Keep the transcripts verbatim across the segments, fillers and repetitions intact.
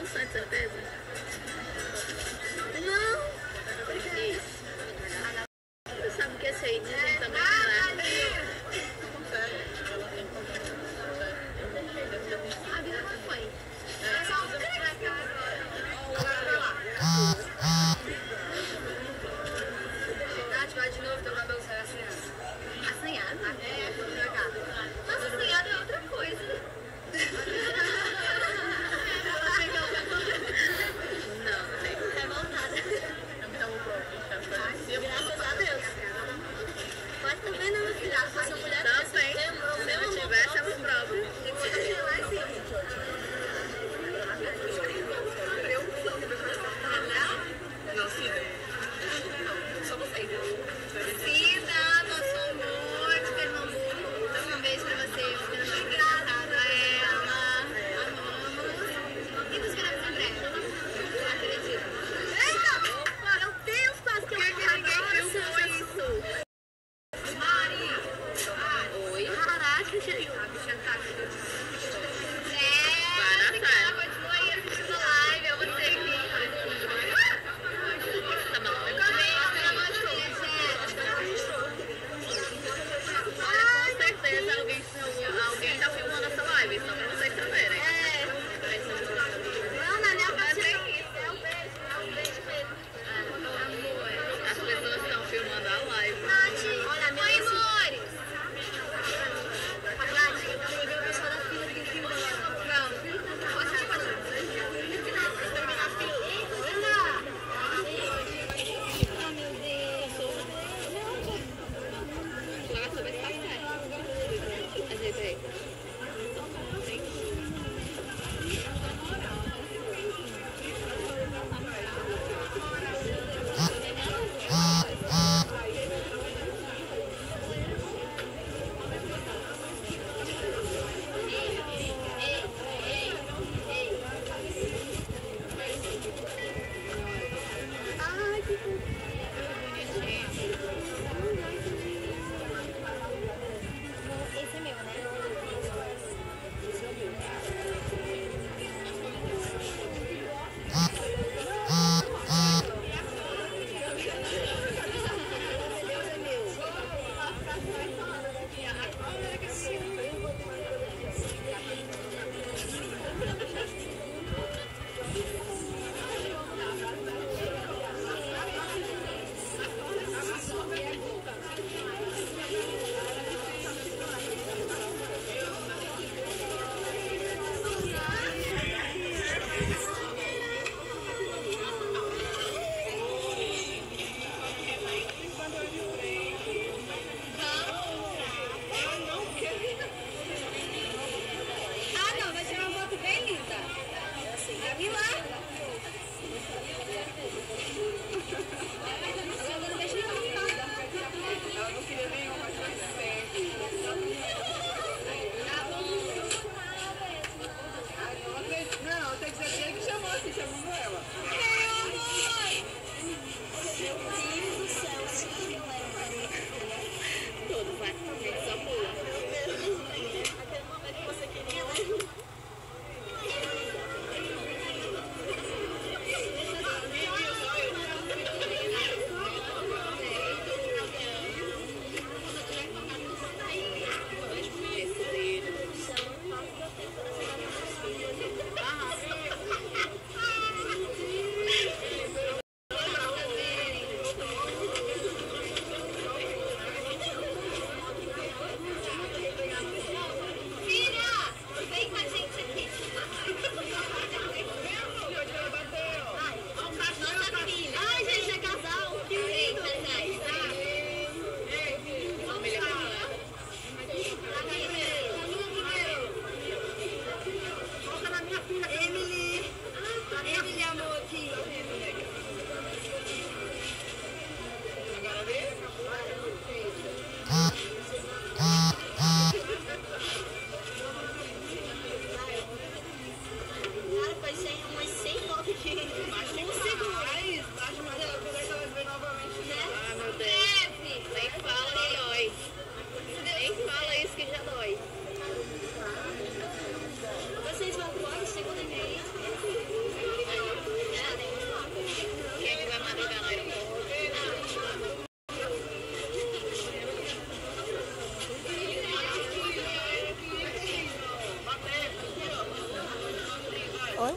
cem por cento de certeza? Não. Você sabe que esse aí dizem também não é? A vida não foi. É só um Nath, vai de novo, teu cabelo sai assanhado. Assanhado? É, vou pra cá. Nossa, assanhado é outra coisa. Oi?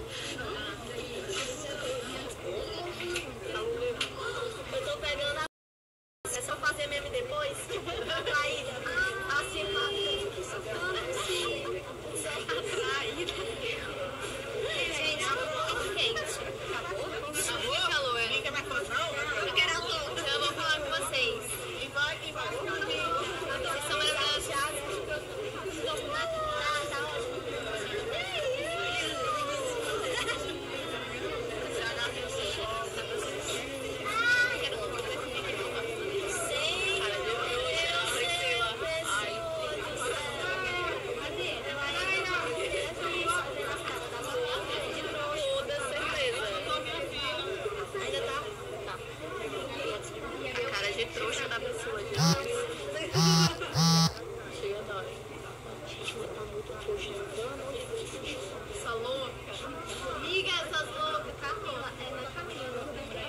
Eu tô pegando a... É só fazer meme depois? Aí, assim, atraída. Gente, muito quente. Acabou? Acabou? Calor. Ninguém quer mais não? Eu quero a louca. Eu vou falar com vocês. E vai, e vai. Vocês são maravilhosos. Tá ótimo. Trouxa da pessoa, gente. Chega da hora. Gente, mas tá muito trouxa. Essa louca. Amiga, essas loucas. Camila, é na Camila.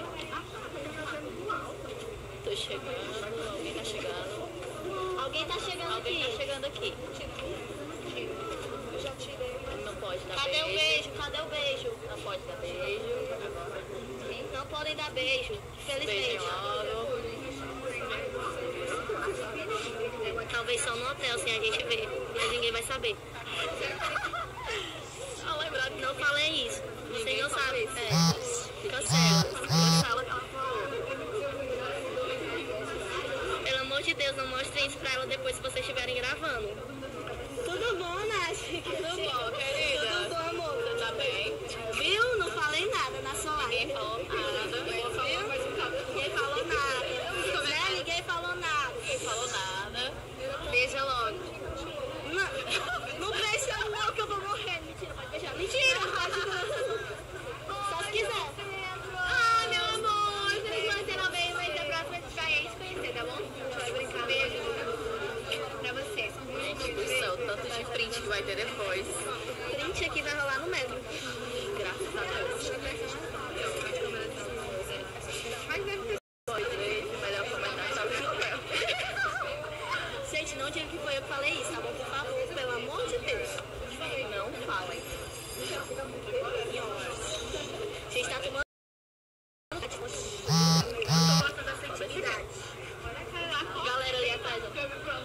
Tô chegando. Alguém tá chegando. Alguém tá chegando Alguém aqui. Alguém tá chegando aqui. Eu já tirei. Não pode dar Cadê beijo. o beijo? Cadê o beijo? Não pode dar beijo. Agora. Não podem dar beijo. Felizmente. Talvez só no hotel, sem a gente ver. Mas ninguém vai saber. Não lembrar não falei isso. Você não sabe. É. Cancela. Cancela que ela falou. Pelo amor de Deus, não mostrem isso pra ela depois se vocês estiverem gravando. Tudo bom, Nath? Tudo bom, querida? Tudo bom, amor? Você tá bem? Viu? Não falei nada na sua live. Ninguém falou nada. Viu? Ninguém falou nada. Né? Ninguém falou nada. Ninguém falou nada. Beija logo. Não, não beija não que eu vou morrer. Mentira, pode beijar. Mentira, pode. Só se quiser. Ah, meu amor. Vocês conheceram bem, mas a próxima vez vai é se conhecer, tá bom? A gente vai brincar. Beijo pra você. Gente do céu, tanto de print que vai ter depois. Print aqui vai rolar no metro. Graças a Deus. Mas deve ter. Melhor comentar só o papel. Gente, não diga que foi eu que falei isso, tá bom? Por favor, pelo amor de Deus. Não falem. Gente, tá tomando... Galera ali atrás, ó.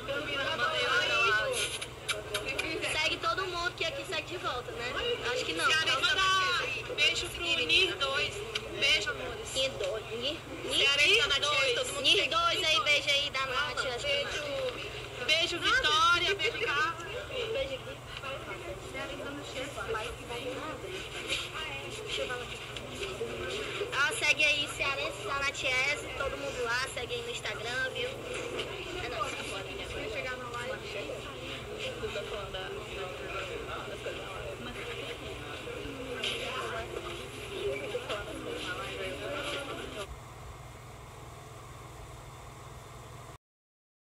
Segue todo mundo que aqui segue de volta, né? Acho que não. Beijo pro Nir dois. Beijo, amores. Nir dois. Nir dois aí, beijo aí da Nath. Beijo. Beijo, Vitória. Beijo, Carlos. Beijo aqui. Ah, segue aí, Cearense, Sanatiese, todo mundo lá, segue aí no Instagram, viu? É nóis, tá fora, né? Vai chegar na live. Tudo falando das coisas na live.